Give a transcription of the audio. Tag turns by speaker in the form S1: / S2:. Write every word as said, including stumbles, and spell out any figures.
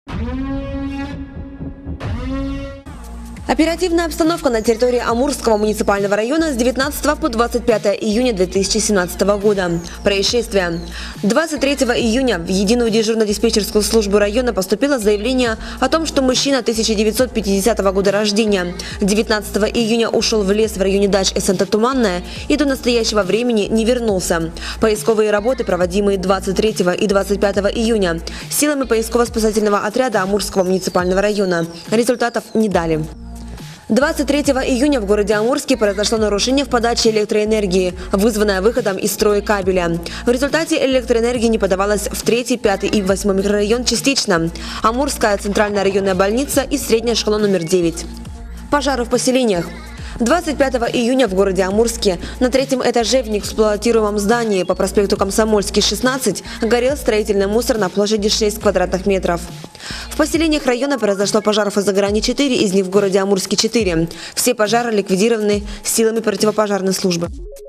S1: Оперативная обстановка на территории Амурского муниципального района с девятнадцатого по двадцать пятое июня две тысячи семнадцатого года. Происшествия. двадцать третьего июня в единую дежурно-диспетчерскую службу района поступило заявление о том, что мужчина тысяча девятьсот пятидесятого года рождения девятнадцатого июня ушел в лес в районе дач Эссента-Туманная и до настоящего времени не вернулся. Поисковые работы, проводимые двадцать третьего и двадцать пятого июня, силами поисково-спасательного отряда Амурского муниципального района, результатов не дали. двадцать третьего июня в городе Амурске произошло нарушение в подаче электроэнергии, вызванное выходом из строя кабеля. В результате электроэнергии не подавалась в третий, пятый и восьмой микрорайон частично. Амурская центральная районная больница и средняя школа номер девять. Пожары в поселениях. двадцать пятого июня в городе Амурске на третьем этаже в неэксплуатируемом здании по проспекту Комсомольский, шестнадцать, горел строительный мусор на площади шесть квадратных метров. В поселениях района произошло пожаров из-за грани четыре, из них в городе Амурске четыре. Все пожары ликвидированы силами противопожарной службы.